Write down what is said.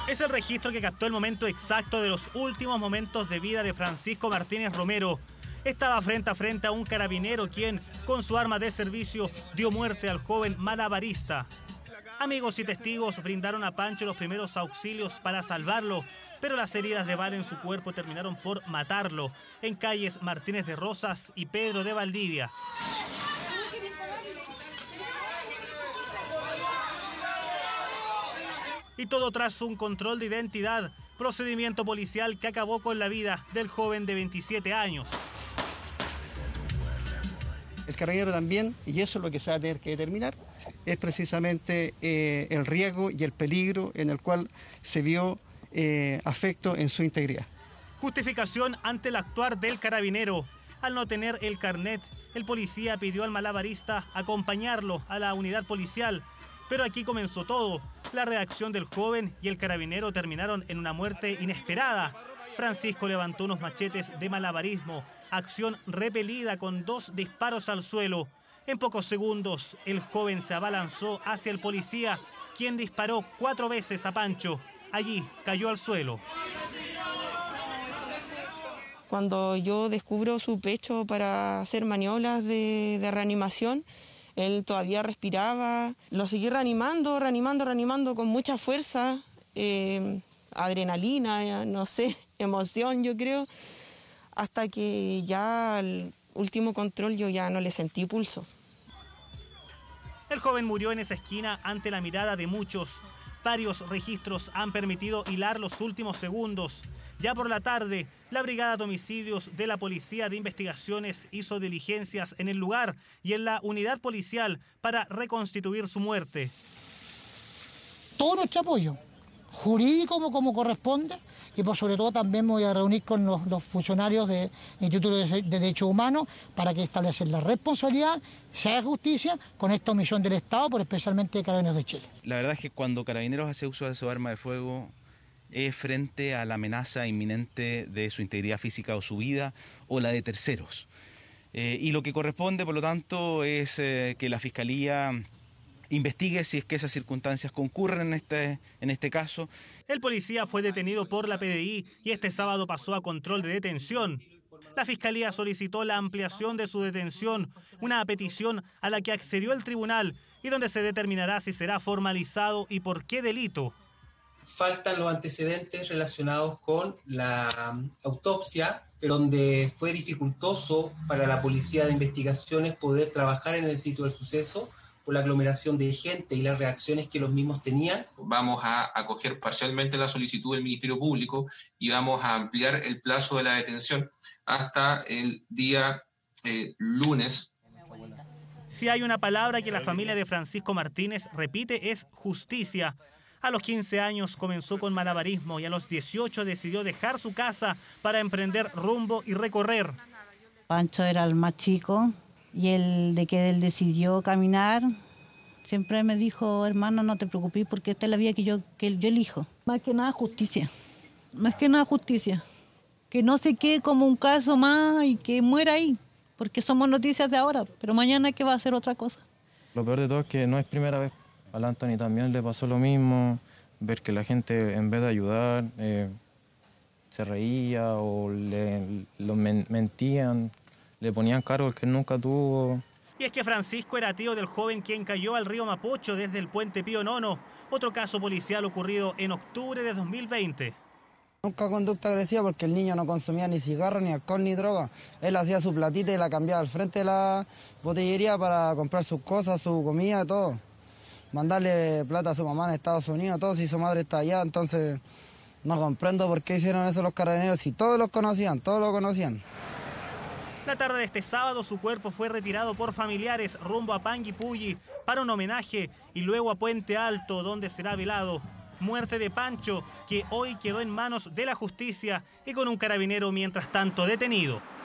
Es el registro que captó el momento exacto de los últimos momentos de vida de Francisco Martínez Romero. Estaba frente a frente a un carabinero quien, con su arma de servicio, dio muerte al joven malabarista. Amigos y testigos brindaron a Pancho los primeros auxilios para salvarlo, pero las heridas de bala en su cuerpo terminaron por matarlo en calles Martínez de Rosas y Pedro de Valdivia. Y todo tras un control de identidad, procedimiento policial que acabó con la vida del joven de 27 años. El carabinero también, y eso es lo que se va a tener que determinar, es precisamente el riesgo y el peligro en el cual se vio afecto en su integridad. Justificación ante el actuar del carabinero. Al no tener el carnet, el policía pidió al malabarista acompañarlo a la unidad policial. Pero aquí comenzó todo. La reacción del joven y el carabinero terminaron en una muerte inesperada. Francisco levantó unos machetes de malabarismo, acción repelida con 2 disparos al suelo. En pocos segundos, el joven se abalanzó hacia el policía, quien disparó 4 veces a Pancho. Allí cayó al suelo. Cuando yo descubro su pecho para hacer maniobras de reanimación, él todavía respiraba. Lo seguí reanimando con mucha fuerza, adrenalina, no sé, emoción yo creo, hasta que ya al último control yo ya no le sentí pulso. El joven murió en esa esquina ante la mirada de muchos. Varios registros han permitido hilar los últimos segundos. Ya por la tarde, la Brigada de Homicidios de la Policía de Investigaciones hizo diligencias en el lugar y en la unidad policial para reconstituir su muerte. Todo nuestro apoyo, jurídico como corresponde, y por sobre todo también me voy a reunir con los funcionarios del Instituto de Derechos Humanos para que establecen la responsabilidad, se haga justicia con esta omisión del Estado, por especialmente de Carabineros de Chile. La verdad es que cuando Carabineros hace uso de su arma de fuego es frente a la amenaza inminente de su integridad física o su vida o la de terceros. Y lo que corresponde, por lo tanto, es que la Fiscalía investigue si es que esas circunstancias concurren en este caso. El policía fue detenido por la PDI y este sábado pasó a control de detención. La Fiscalía solicitó la ampliación de su detención, una petición a la que accedió el tribunal y donde se determinará si será formalizado y por qué delito. Faltan los antecedentes relacionados con la autopsia, donde fue dificultoso para la Policía de Investigaciones poder trabajar en el sitio del suceso por la aglomeración de gente y las reacciones que los mismos tenían. Vamos a acoger parcialmente la solicitud del Ministerio Público y vamos a ampliar el plazo de la detención hasta el día lunes. Si hay una palabra que la familia de Francisco Martínez repite es justicia. A los 15 años comenzó con malabarismo y a los 18 decidió dejar su casa para emprender rumbo y recorrer. Pancho era el más chico y él decidió caminar, siempre me dijo, hermano, no te preocupes porque esta es la vida que yo elijo. Más que nada justicia, que no se quede como un caso más y que muera ahí, porque somos noticias de ahora, pero mañana que va a ser otra cosa. Lo peor de todo es que no es primera vez. Al Anthony también le pasó lo mismo, ver que la gente en vez de ayudar se reía o lo mentían, le ponían cargos que él nunca tuvo. Y es que Francisco era tío del joven quien cayó al río Mapocho desde el puente Pío IX, otro caso policial ocurrido en octubre de 2020. Nunca conducta agresiva porque el niño no consumía ni cigarro, ni alcohol, ni droga. Él hacía su platita y la cambiaba al frente de la botillería para comprar sus cosas, su comida, todo. Mandarle plata a su mamá en Estados Unidos, todo, si su madre está allá, entonces no comprendo por qué hicieron eso los carabineros, si todos lo conocían. La tarde de este sábado su cuerpo fue retirado por familiares rumbo a Panguipulli para un homenaje y luego a Puente Alto, donde será velado. Muerte de Pancho, que hoy quedó en manos de la justicia y con un carabinero mientras tanto detenido.